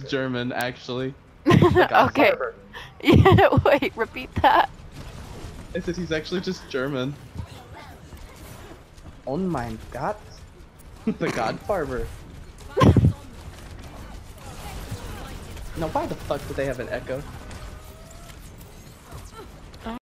just German, actually. Okay. Yeah, wait, repeat that. I said he's actually just German. Oh my god. The Godfarber. Now why the fuck do they have an echo?